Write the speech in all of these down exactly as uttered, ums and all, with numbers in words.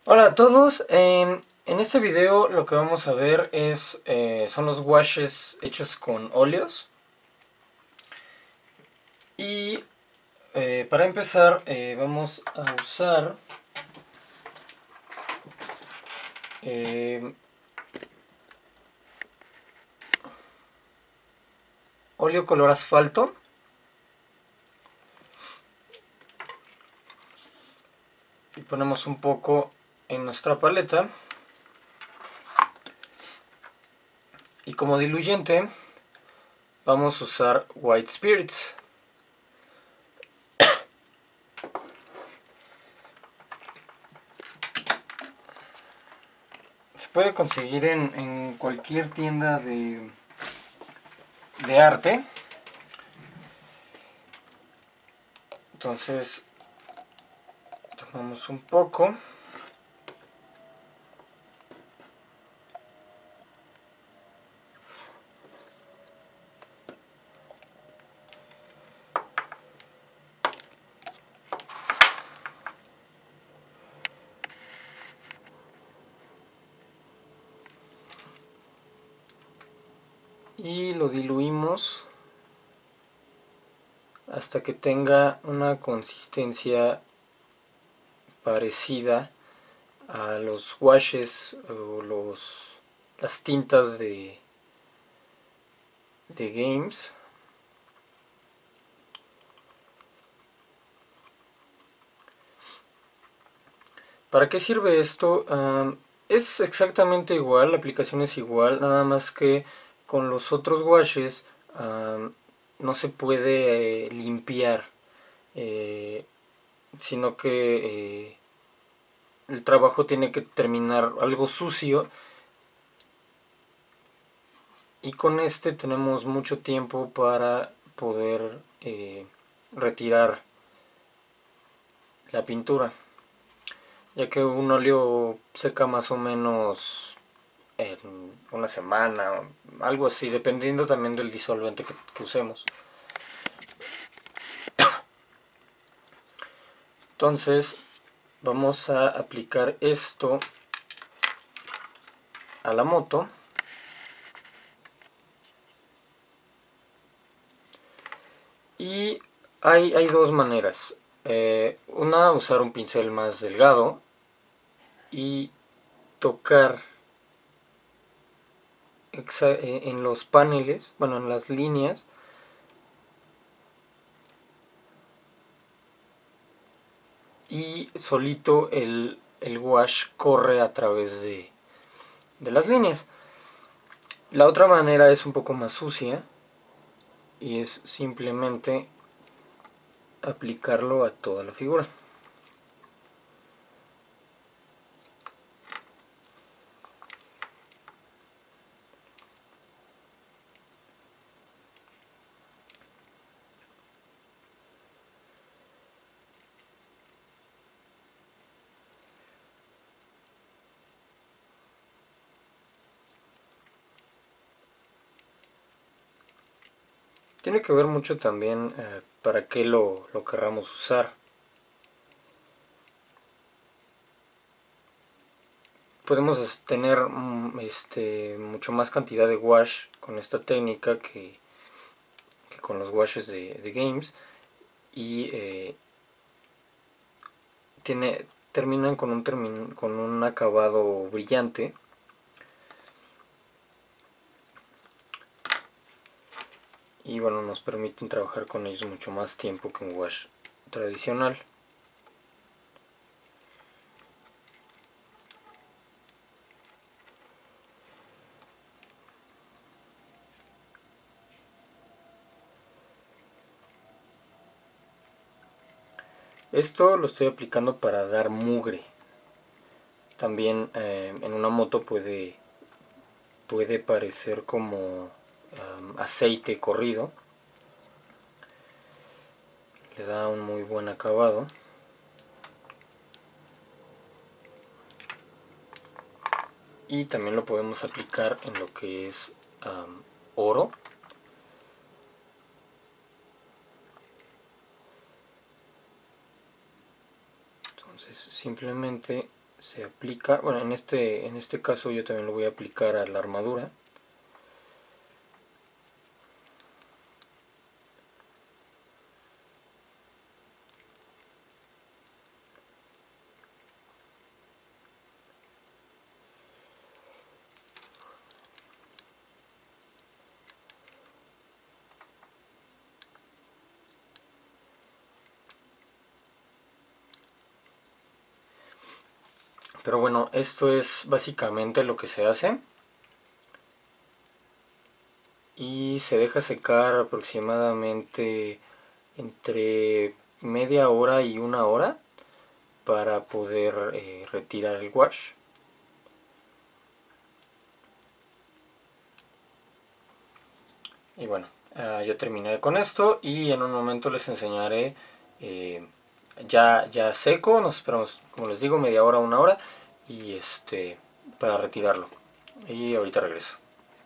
Hola a todos, en, en este video lo que vamos a ver es eh, son los washes hechos con óleos. Y eh, para empezar eh, vamos a usar eh, óleo color asfalto. Y ponemos un poco en nuestra paleta. Y como diluyente vamos a usar White Spirits. Se puede conseguir en, en cualquier tienda de, de arte. Entonces tomamos un poco. Y lo diluimos hasta que tenga una consistencia parecida a los washes o los, las tintas de, de games. ¿Para qué sirve esto? Um, es exactamente igual, la aplicación es igual, nada más que con los otros washes um, no se puede eh, limpiar, eh, sino que eh, el trabajo tiene que terminar algo sucio. Y con este tenemos mucho tiempo para poder eh, retirar la pintura, ya que un óleo seca más o menos en una semana, algo así, dependiendo también del disolvente que, que usemos. Entonces vamos a aplicar esto a la moto. Y hay, hay dos maneras. Eh, una, usar un pincel más delgado y tocar en los paneles, bueno, en las líneas, y solito el, el wash corre a través de, de las líneas. La otra manera es un poco más sucia y es simplemente aplicarlo a toda la figura. Tiene que ver mucho también eh, para qué lo, lo querramos usar. Podemos tener este, mucho más cantidad de wash con esta técnica que, que con los washes de, de games. Y eh, tiene, terminan con un, termin, con un acabado brillante. Y bueno, nos permiten trabajar con ellos mucho más tiempo que un wash tradicional. Esto lo estoy aplicando para dar mugre. También eh, en una moto puede, puede parecer como um, aceite corrido. Le da un muy buen acabado. Y también lo podemos aplicar en lo que es um, oro. Entonces simplemente se aplica, bueno, en este, en este caso yo también lo voy a aplicar a la armadura. Pero bueno, esto es básicamente lo que se hace. Y se deja secar aproximadamente entre media hora y una hora para poder eh, retirar el wash. Y bueno, uh, yo terminé con esto y en un momento les enseñaré eh, ya, ya seco. Nos esperamos, como les digo, media hora, una hora y este para retirarlo. Y ahorita regreso.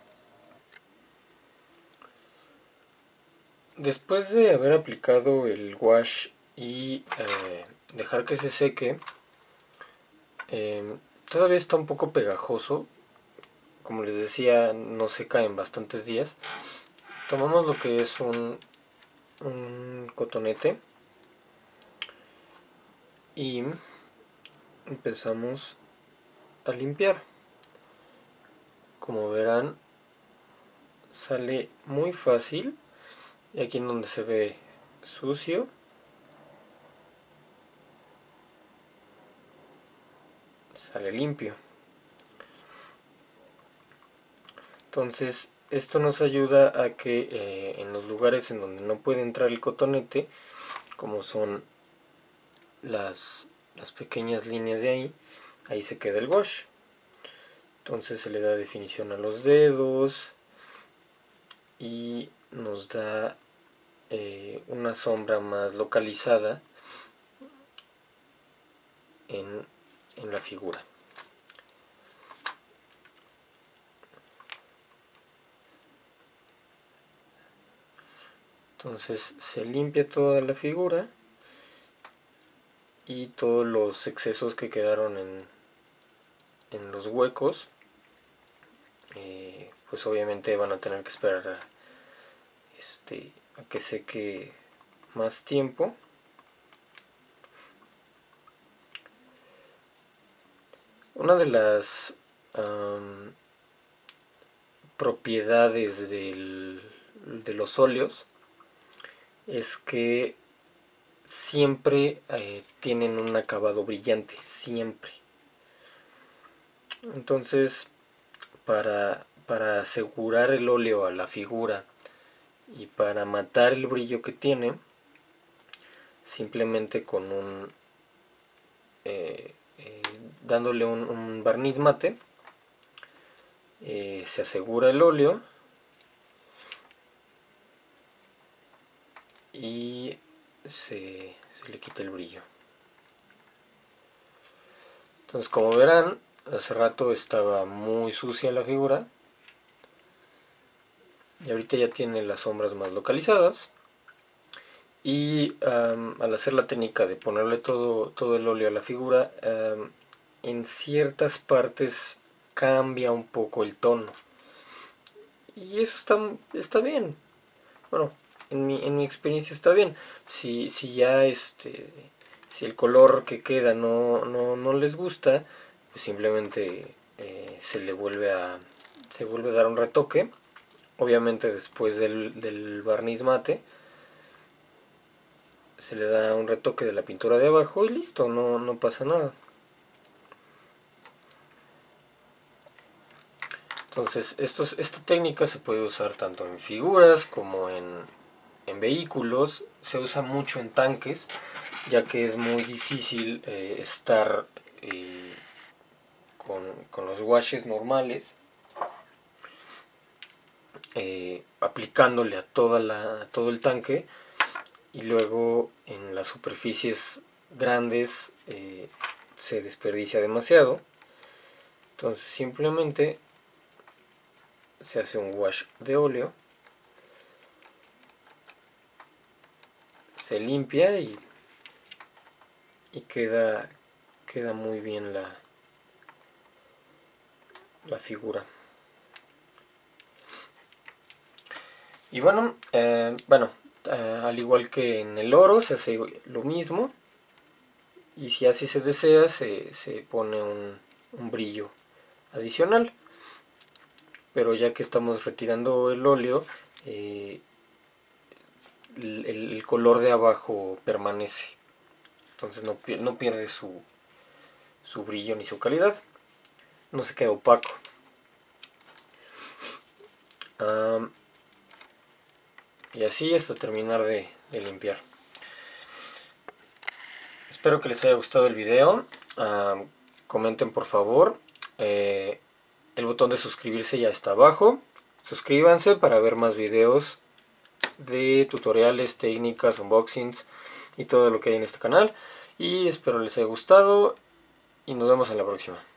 Después de haber aplicado el wash y eh, dejar que se seque, eh, todavía está un poco pegajoso. Como les decía, no seca en bastantes días. Tomamos lo que es un, un cotonete y empezamos a limpiar. Como verán, sale muy fácil. Y aquí en donde se ve sucio, sale limpio. Entonces, esto nos ayuda a que eh, en los lugares en donde no puede entrar el cotonete, como son las, las pequeñas líneas de ahí, ahí se queda el wash. Entonces se le da definición a los dedos y nos da eh, una sombra más localizada en, en la figura. Entonces se limpia toda la figura y todos los excesos que quedaron en, en los huecos, eh, pues obviamente van a tener que esperar a, este, a que seque más tiempo. Una de las um, propiedades del, de los óleos es que siempre eh, tienen un acabado brillante, siempre. Entonces, para, para asegurar el óleo a la figura y para matar el brillo que tiene, simplemente con un eh, eh, dándole un, un barniz mate, eh, se asegura el óleo y se, se le quita el brillo. Entonces, como verán, hace rato estaba muy sucia la figura y ahorita ya tiene las sombras más localizadas. Y um, al hacer la técnica de ponerle todo, todo el óleo a la figura, um, en ciertas partes cambia un poco el tono. Y eso está, está bien. Bueno, en mi, en mi experiencia está bien. Si, si ya este, si el color que queda no, no, no les gusta, pues simplemente eh, se le vuelve a, se vuelve a dar un retoque. Obviamente después del, del barniz mate, se le da un retoque de la pintura de abajo y listo, no, no pasa nada. Entonces, estos, esta técnica se puede usar tanto en figuras como en, en vehículos. Se usa mucho en tanques, ya que es muy difícil eh, estar eh, con, con los washes normales, eh, aplicándole a, toda la, a todo el tanque, y luego en las superficies grandes eh, se desperdicia demasiado. Entonces simplemente se hace un wash de óleo, se limpia y, y queda, queda muy bien la, la figura. Y bueno, eh, bueno eh, al igual que en el oro se hace lo mismo, y si así se desea se, se pone un, un brillo adicional. Pero ya que estamos retirando el óleo, eh, el, el, color de abajo permanece, entonces no, no pierde su, su brillo ni su calidad, no se queda opaco. Um, y así hasta terminar de, de limpiar. Espero que les haya gustado el video. Um, comenten por favor. Eh, el botón de suscribirse ya está abajo. Suscríbanse para ver más videos de tutoriales, técnicas, unboxings y todo lo que hay en este canal. Y espero les haya gustado y nos vemos en la próxima.